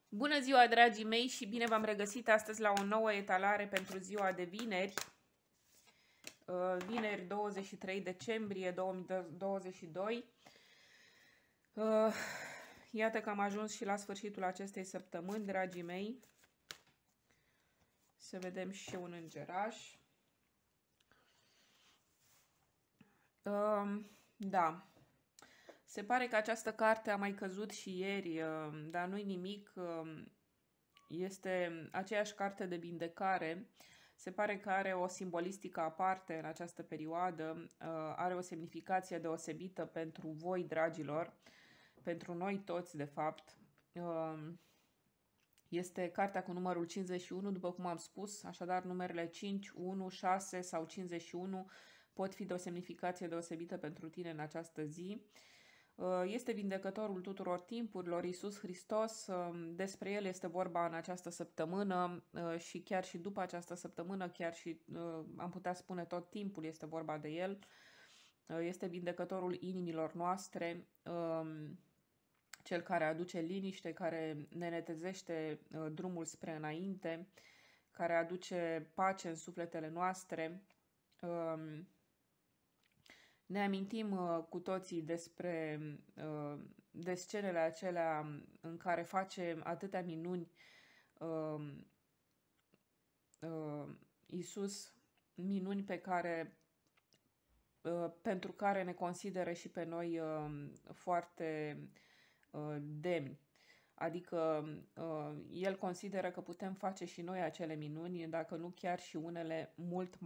Bună ziua, dragii mei, și bine v-am regăsit astăzi la o nouă etalare pentru ziua de vineri. Vineri 23 decembrie 2022. Iată că am ajuns și la sfârșitul acestei săptămâni, dragii mei. Să vedem și un îngeraș. Da. Se pare că această carte a mai căzut și ieri, dar nu-i nimic. Este aceeași carte de vindecare. Se pare că are o simbolistică aparte în această perioadă, are o semnificație deosebită pentru voi, dragilor, pentru noi toți, de fapt. Este cartea cu numărul 51, după cum am spus, așadar numerele 5, 1, 6 sau 51 pot fi de o semnificație deosebită pentru tine în această zi. Este vindecătorul tuturor timpurilor, Iisus Hristos. Despre El este vorba în această săptămână și chiar și după această săptămână, chiar și am putea spune tot timpul este vorba de El. Este vindecătorul inimilor noastre, Cel care aduce liniște, care ne netezește drumul spre înainte, care aduce pace în sufletele noastre. Ne amintim cu toții de scenele acelea în care face atâtea minuni Iisus, minuni pentru care ne consideră și pe noi foarte demni. Adică El consideră că putem face și noi acele minuni, dacă nu chiar și unele mult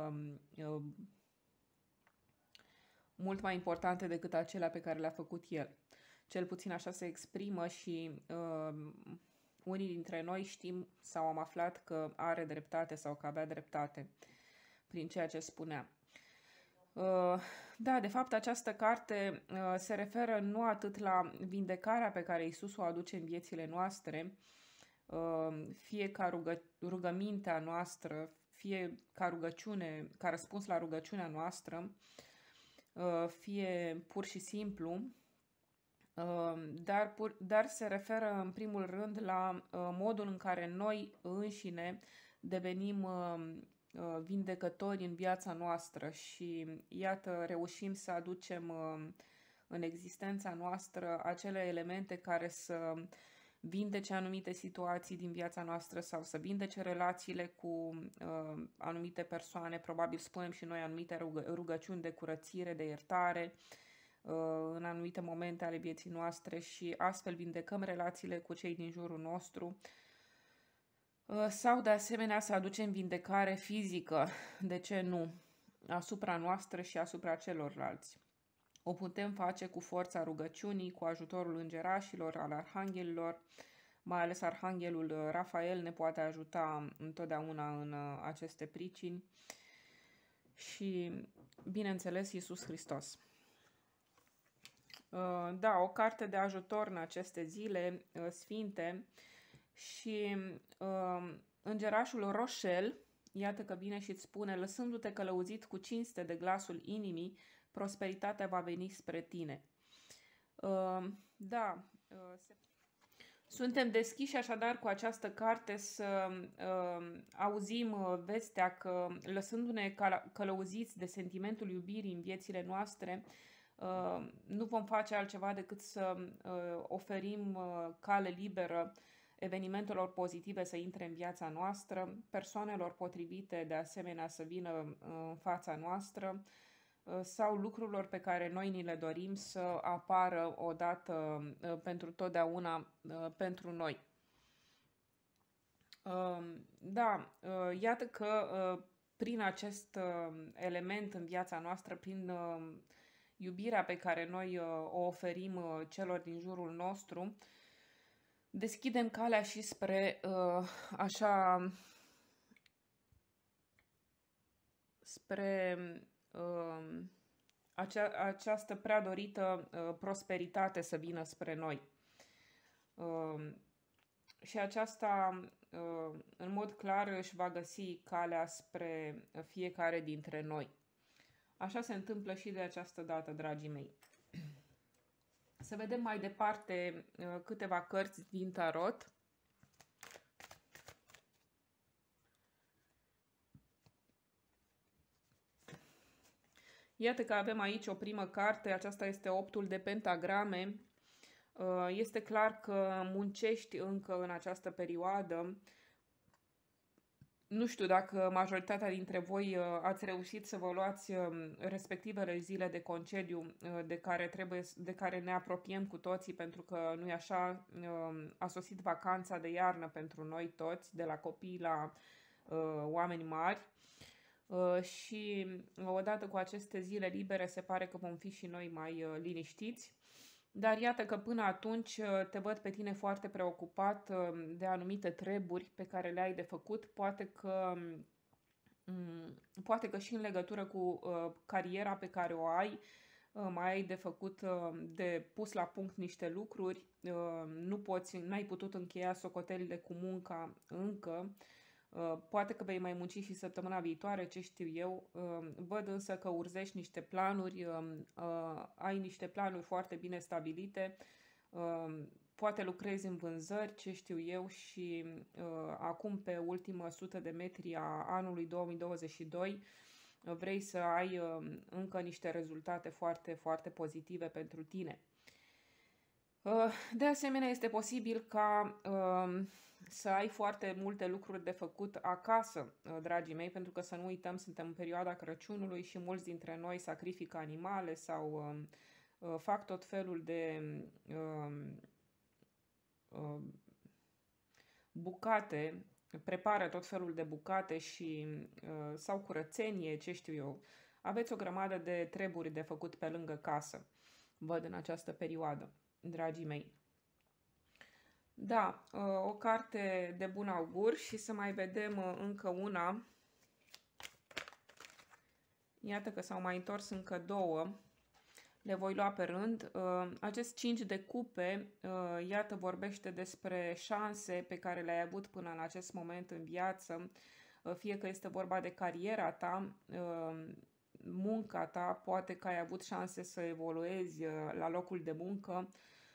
mai importante decât acelea pe care le-a făcut El. Cel puțin așa se exprimă și unii dintre noi știm sau am aflat că are dreptate sau că avea dreptate prin ceea ce spunea. Da, de fapt această carte se referă nu atât la vindecarea pe care Iisus o aduce în viețile noastre, fie ca rugămintea noastră, fie ca rugăciune, ca răspuns la rugăciunea noastră, fie pur și simplu, dar se referă în primul rând la modul în care noi înșine devenim vindecători în viața noastră și iată reușim să aducem în existența noastră acele elemente care să vindece anumite situații din viața noastră sau să vindece relațiile cu anumite persoane, probabil spunem și noi anumite rugăciuni de curățire, de iertare în anumite momente ale vieții noastre și astfel vindecăm relațiile cu cei din jurul nostru. Sau de asemenea să aducem vindecare fizică, de ce nu, asupra noastră și asupra celorlalți. O putem face cu forța rugăciunii, cu ajutorul îngerașilor, al arhanghelilor, mai ales arhanghelul Rafael ne poate ajuta întotdeauna în aceste pricini și, bineînțeles, Iisus Hristos. Da, o carte de ajutor în aceste zile sfinte și îngerașul Roșel, iată că vine și îți spune: lăsându-te călăuzit cu cinste de glasul inimii, prosperitatea va veni spre tine. Da, suntem deschiși așadar cu această carte să auzim vestea că, lăsându-ne călăuziți de sentimentul iubirii în viețile noastre, nu vom face altceva decât să oferim cale liberă evenimentelor pozitive să intre în viața noastră, persoanelor potrivite de asemenea să vină în fața noastră sau lucrurilor pe care noi ni le dorim să apară odată pentru totdeauna pentru noi. Da, iată că prin acest element în viața noastră, prin iubirea pe care noi o oferim celor din jurul nostru, deschidem calea și spre această prea dorită prosperitate să vină spre noi. Și aceasta în mod clar își va găsi calea spre fiecare dintre noi. Așa se întâmplă și de această dată, dragii mei. Să vedem mai departe câteva cărți din tarot. Iată că avem aici o primă carte, aceasta este 8-ul de pentagrame. Este clar că muncești încă în această perioadă. Nu știu dacă majoritatea dintre voi ați reușit să vă luați respectivele zile de concediu de care ne apropiem cu toții, pentru că nu-i așa, a sosit vacanța de iarnă pentru noi toți, de la copii la oameni mari. Și odată cu aceste zile libere se pare că vom fi și noi mai liniștiți. Dar iată că până atunci te văd pe tine foarte preocupat de anumite treburi pe care le ai de făcut. Poate că și în legătură cu cariera pe care o ai, mai ai de făcut, de pus la punct niște lucruri. N-ai putut încheia socotelile cu munca încă. Poate că vei mai munci și săptămâna viitoare, ce știu eu. Văd însă că urzești niște planuri, ai niște planuri foarte bine stabilite, poate lucrezi în vânzări, ce știu eu, și acum pe ultima 100 de metri a anului 2022 vrei să ai încă niște rezultate foarte, foarte pozitive pentru tine. De asemenea, este posibil ca să ai foarte multe lucruri de făcut acasă, dragii mei, pentru că să nu uităm, suntem în perioada Crăciunului și mulți dintre noi sacrifică animale sau fac tot felul de bucate, prepară tot felul de bucate sau curățenie, ce știu eu. Aveți o grămadă de treburi de făcut pe lângă casă, văd în această perioadă, dragii mei. Da, o carte de bun augur și să mai vedem încă una. Iată că s-au mai întors încă două. Le voi lua pe rând. Acest 5 de cupe, iată, vorbește despre șanse pe care le-ai avut până în acest moment în viață. Fie că este vorba de cariera ta, munca ta, poate că ai avut șanse să evoluezi la locul de muncă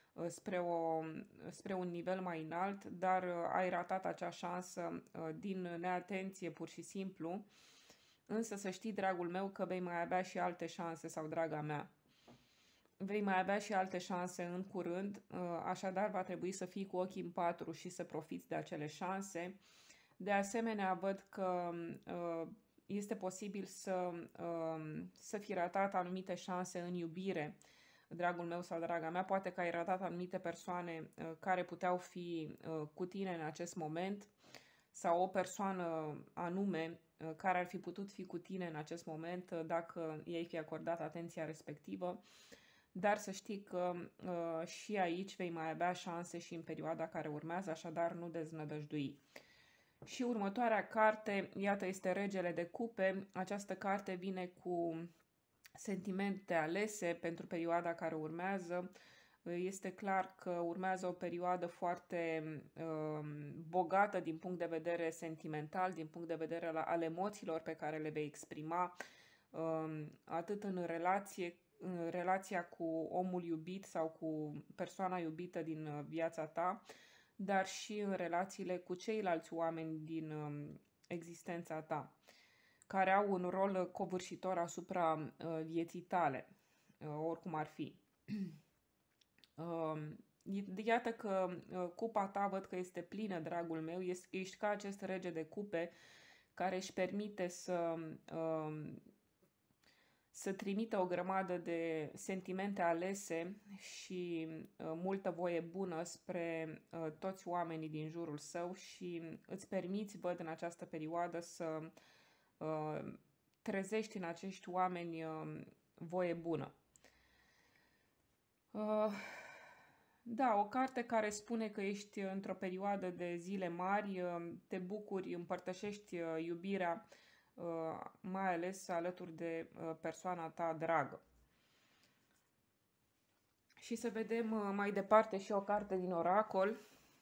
spre un nivel mai înalt, dar ai ratat acea șansă din neatenție pur și simplu. Însă să știi, dragul meu, că vei mai avea și alte șanse, sau draga mea. Vei mai avea și alte șanse în curând, așadar va trebui să fii cu ochii în patru și să profiți de acele șanse. De asemenea, văd că este posibil să fi ratat anumite șanse în iubire, dragul meu sau draga mea. Poate că ai ratat anumite persoane care puteau fi cu tine în acest moment, sau o persoană anume care ar fi putut fi cu tine în acest moment dacă i-ai fi acordat atenția respectivă. Dar să știi că și aici vei mai avea șanse și în perioada care urmează, așadar nu deznădăjdui. Și următoarea carte, iată, este Regele de Cupe. Această carte vine cu sentimente alese pentru perioada care urmează. Este clar că urmează o perioadă foarte bogată din punct de vedere sentimental, din punct de vedere al emoțiilor pe care le vei exprima, atât în relația cu omul iubit sau cu persoana iubită din viața ta, dar și în relațiile cu ceilalți oameni din existența ta, care au un rol covârșitor asupra vieții tale, oricum ar fi. Iată că cupa ta văd că este plină, dragul meu, ești ca acest rege de cupe care își permite să trimită o grămadă de sentimente alese și multă voie bună spre toți oamenii din jurul său și îți permiți, văd, în această perioadă să trezești în acești oameni voie bună. Da, o carte care spune că ești într-o perioadă de zile mari, te bucuri, împărtășești iubirea, mai ales alături de persoana ta dragă. Și să vedem mai departe și o carte din oracol.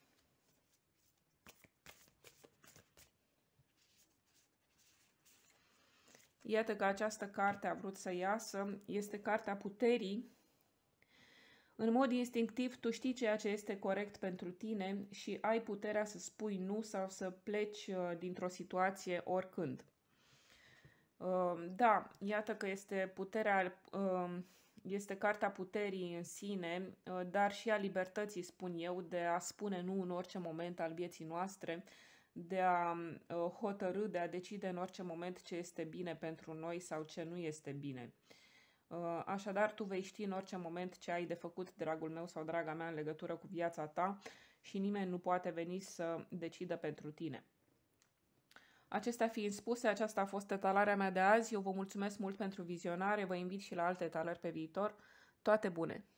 Iată că această carte a vrut să iasă. Este cartea puterii. În mod instinctiv, tu știi ceea ce este corect pentru tine și ai puterea să spui nu sau să pleci dintr-o situație oricând. Da, iată că este puterea, este carta puterii în sine, dar și a libertății, spun eu, de a spune nu în orice moment al vieții noastre, de a hotărî, de a decide în orice moment ce este bine pentru noi sau ce nu este bine. Așadar, tu vei ști în orice moment ce ai de făcut, dragul meu sau draga mea, în legătură cu viața ta și nimeni nu poate veni să decidă pentru tine. Acestea fiind spuse, aceasta a fost etalarea mea de azi. Eu vă mulțumesc mult pentru vizionare, vă invit și la alte etalări pe viitor. Toate bune!